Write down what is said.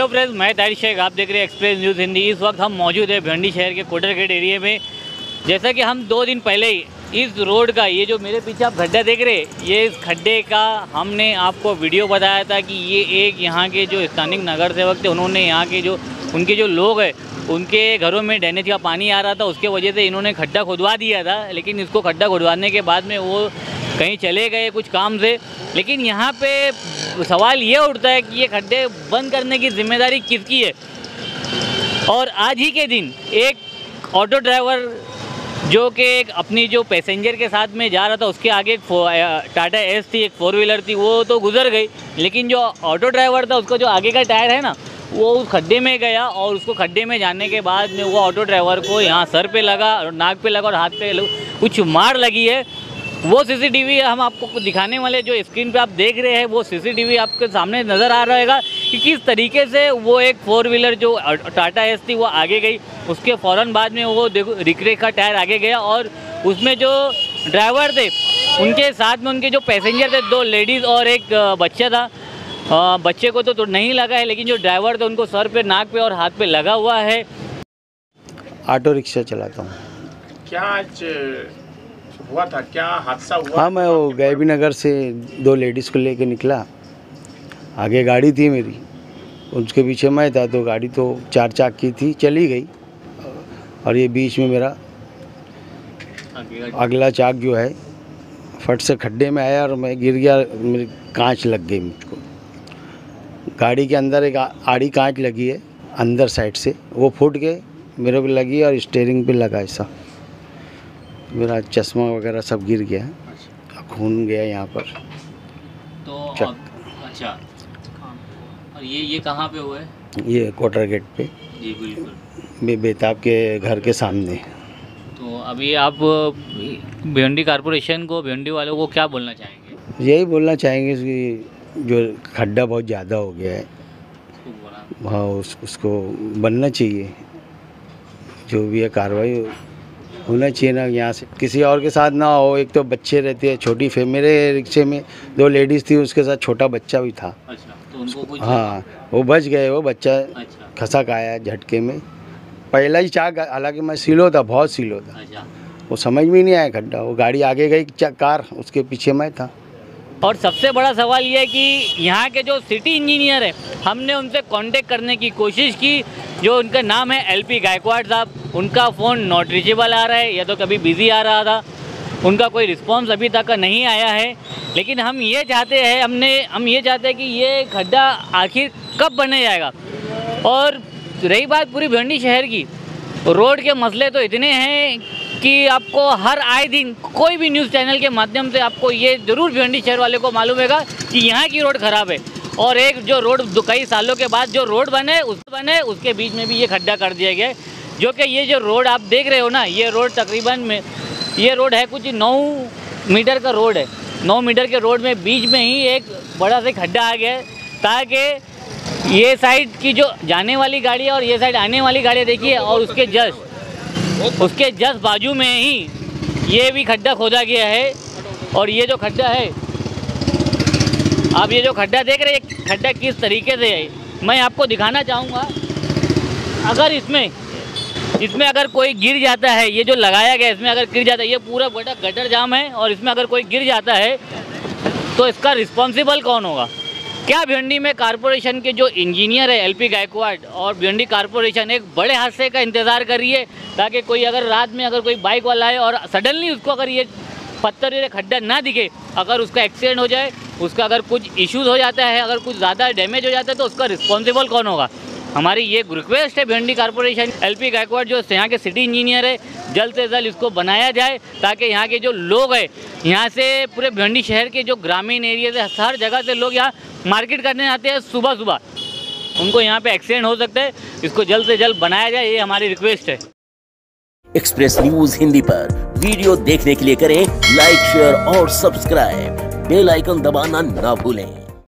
Hello friends, मैं तारिक शेख, आप देख रहे हैं एक्सप्रेस न्यूज़ हिंदी। इस वक्त हम मौजूद है भिंडी शहर के कोटरगेट एरिया में। जैसा कि हम 2 दिन पहले ही इस रोड का, ये जो मेरे पीछे आप गड्ढा देख रहे हैं, ये इस खड्डे का हमने आपको वीडियो बताया था कि ये एक यहाँ के जो स्थानीय नगर सेवक थे, उन्होंने यहाँ के जो उनके जो लोग हैं उनके घरों में ड्रेनेज का पानी आ रहा था, उसके वजह से इन्होंने खड्डा खुदवा दिया था। लेकिन इसको खड्डा खुदवाने के बाद में वो कहीं चले गए कुछ काम से। लेकिन यहाँ पे सवाल ये उठता है कि ये खड्डे बंद करने की जिम्मेदारी किसकी है। और आज ही के दिन एक ऑटो ड्राइवर जो कि एक अपनी जो पैसेंजर के साथ में जा रहा था, उसके आगे एक टाटा एस थी, एक 4 व्हीलर थी, वो तो गुजर गई। लेकिन जो ऑटो ड्राइवर था उसका जो आगे का टायर है ना, वो उस खड्डे में गया और उसको खड्डे में जाने के बाद में वो ऑटो ड्राइवर को यहाँ सर पे लगा, नाक पे लगा और हाथ पे कुछ मार लगी है। वो सीसीटीवी हम आपको दिखाने वाले, जो स्क्रीन पे आप देख रहे हैं, वो सीसीटीवी आपके सामने नज़र आ रहेगा कि किस तरीके से वो एक 4 व्हीलर जो टाटा एस थी वो आगे गई। उसके फ़ौरन बाद में वो देखो रिक्शे का टायर आगे गया और उसमें जो ड्राइवर थे उनके साथ में उनके जो पैसेंजर थे, 2 लेडीज़ और एक बच्चा था। बच्चे को तो नहीं लगा है, लेकिन जो ड्राइवर थे उनको सर पे, नाक पे और हाथ पे लगा हुआ है। ऑटो रिक्शा चलाता हूँ। क्या आज हुआ था, क्या हादसा हुआ? हाँ, मैं वो गैबी नगर से 2 लेडीज़ को लेके निकला। आगे गाड़ी थी मेरी, उसके पीछे मैं था, तो गाड़ी तो 4 चाक की थी, चली गई। और ये बीच में मेरा अगला चाक जो है फट से खड्डे में आया और मैं गिर गया। मेरी कांच लग गई मुझको। गाड़ी के अंदर एक आड़ी कांच लगी है अंदर साइड से, वो फूट के मेरे को लगी और स्टीयरिंग पे लगा। ऐसा मेरा चश्मा वगैरह सब गिर गया, खून गया यहाँ पर। तो अच्छा, और ये कहाँ पे हुआ है? ये कोटरगेट पे जी बिल्कुल, बेताब के घर के सामने। तो अभी आप भिंडी कारपोरेशन को, भिंडी वालों को क्या बोलना चाहेंगे? यही बोलना चाहेंगे कि जो खड्डा बहुत ज़्यादा हो गया है, हाँ उसको बनना चाहिए। जो भी है कार्रवाई होना चाहिए ना, यहाँ से किसी और के साथ ना हो। एक तो बच्चे रहते हैं, छोटी मेरे रिक्शे में 2 लेडीज़ थी, उसके साथ छोटा बच्चा भी था। अच्छा, तो उनको कुछ? हाँ, वो बच गए। वो बच्चा अच्छा, खसक आया झटके में। पहला ही चाक, हालांकि मैं सीलो था, बहुत सीलो था। अच्छा, वो समझ में नहीं आया खड्डा। वो गाड़ी आगे गई कार, उसके पीछे मैं था। और सबसे बड़ा सवाल ये है कि यहाँ के जो सिटी इंजीनियर है, हमने उनसे कांटेक्ट करने की कोशिश की। जो उनका नाम है LP गायकवाड़ साहब, उनका फ़ोन नॉट रीचेबल आ रहा है, या तो कभी बिज़ी आ रहा था। उनका कोई रिस्पांस अभी तक नहीं आया है। लेकिन हम ये चाहते हैं, हम ये चाहते हैं कि ये खड्डा आखिर कब बने जाएगा। और रही बात पूरी भिंडी शहर की, रोड के मसले तो इतने हैं कि आपको हर आए दिन कोई भी न्यूज़ चैनल के माध्यम से आपको ये ज़रूर भिंडी शहर वाले को मालूम होगा कि यहाँ की रोड ख़राब है। और एक जो रोड कई सालों के बाद जो रोड बने उसके बीच में भी ये खड्डा कर दिया गया है। जो कि ये जो रोड आप देख रहे हो ना, ये रोड तकरीबन में, ये रोड है कुछ 9 मीटर का रोड है। 9 मीटर के रोड में बीच में ही एक बड़ा सा खड्डा आ गया है, ताकि ये साइड की जो जाने वाली गाड़ी है और ये साइड आने वाली गाड़ी देखिए, और उसके जस्ट बाजू में ही ये भी खड्डा खोदा गया है। और ये जो खड्डा है, आप ये जो खड्डा देख रहे हैं, खड्डा किस तरीके से है मैं आपको दिखाना चाहूँगा। अगर इसमें अगर कोई गिर जाता है, ये जो लगाया गया है इसमें अगर गिर जाता है, ये पूरा बड़ा गटर जाम है, और इसमें अगर कोई गिर जाता है तो इसका रिस्पॉन्सिबल कौन होगा? क्या भिंडी में कारपोरेशन के जो इंजीनियर है LP गायकवाड़ और भिंडी कारपोरेशन एक बड़े हादसे का इंतज़ार कर रही है, ताकि कोई अगर रात में अगर कोई बाइक वाला है और सडनली उसको अगर ये पत्थर या खड्डा ना दिखे, अगर उसका एक्सीडेंट हो जाए, उसका अगर कुछ इश्यूज़ हो जाता है, अगर कुछ ज़्यादा डैमेज हो जाता है, तो उसका रिस्पॉन्सिबल कौन होगा? हमारी ये रिक्वेस्ट है भिंडी कारपोरेशन, LP गायकवाड़ जो यहाँ के सिटी इंजीनियर है, जल्द से जल्द इसको बनाया जाए, ताकि यहाँ के जो लोग हैं, यहाँ से पूरे भिंडी शहर के जो ग्रामीण एरिया से हर जगह से लोग यहाँ मार्केट करने आते हैं सुबह सुबह, उनको यहाँ पे एक्सीडेंट हो सकते हैं। इसको जल्द से जल्द बनाया जाए, ये हमारी रिक्वेस्ट है। एक्सप्रेस न्यूज हिंदी पर वीडियो देखने के लिए करें लाइक, शेयर और सब्सक्राइब। बेल आइकन दबाना ना भूलें।